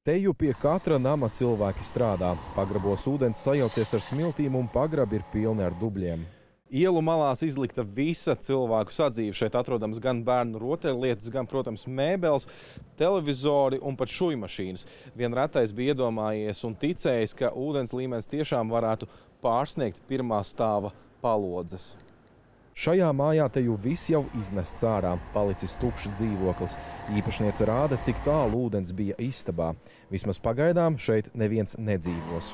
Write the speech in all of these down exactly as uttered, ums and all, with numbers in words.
Teju pie katra nama cilvēki strādā. Pagrabos ūdens sajaucies ar smiltīm un pagrabi ir pilni ar dubļiem. Ielu malās izlikta visa cilvēku sadzīve. Šeit atrodams gan bērnu rotaļlietas, gan, protams, mēbeles, televizori un pat šujmašīnas. Vien retais bija iedomājies un ticējis, ka ūdens līmenis tiešām varētu pārsniegt pirmā stāva palodzes. Šajā mājā Teju viss jau iznests ārā, palicis tukšs dzīvoklis. Īpašniece rāda, cik tālu ūdens bija istabā. Vismaz pagaidām šeit neviens nedzīvos.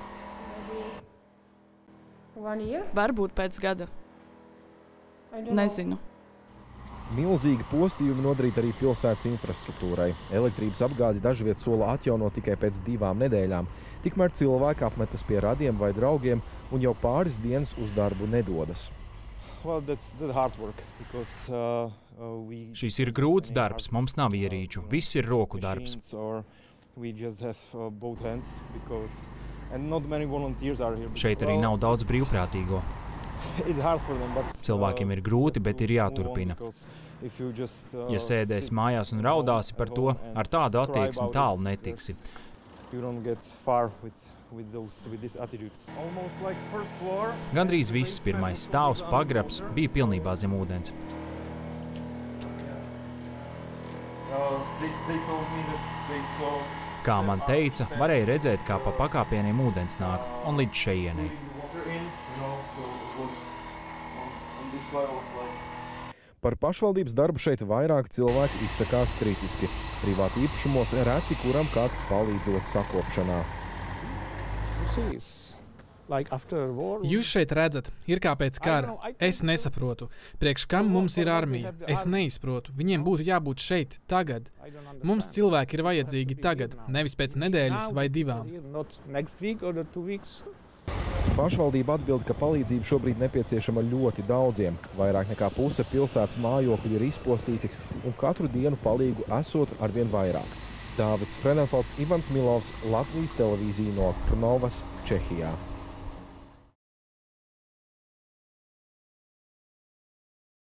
Varbūt pēc gada. Nezinu. Milzīgi postījumi nodarīt arī pilsētas infrastruktūrai. Elektrības apgādi dažviet sola atjaunot tikai pēc divām nedēļām. Tikmēr cilvēki apmetas pie radiem vai draugiem un jau pāris dienas uz darbu nedodas. Well, that's the hard work, because, uh, uh, we Šis ir grūts darbs, mums nav ierīču, viss ir roku darbs. Šeit arī nav daudz brīvprātīgo. Cilvēkiem ir grūti, bet ir jāturpina. Ja sēdēs mājās un raudāsi par to, ar tādu attieksmi tālu netiksi. Gandrīz viss pirmais stāvs, pagrabs, bija pilnībā zem ūdens. Kā man teica, varēja redzēt, kā pa pakāpieniem ūdens nāk, un līdz šejienei. Par pašvaldības darbu šeit vairāk cilvēki izsakās kritiski. Privāti īpašumos reti, kuram kāds palīdzot sakopšanā. Jūs šeit redzat, ir kā pēc kara. Es nesaprotu. Priekš kam mums ir armija? Es neizprotu. Viņiem būtu jābūt šeit, tagad. Mums cilvēki ir vajadzīgi tagad, nevis pēc nedēļas vai divām. Pašvaldība atbild, ka palīdzība šobrīd nepieciešama ļoti daudziem. Vairāk nekā puse pilsētas mājokļi ir izpostīti un katru dienu palīgu esot arvien vairāk. Dāvids Frenenfelds, Ivans Milovs, Latvijas televīzija no Krnovas, Čehijā.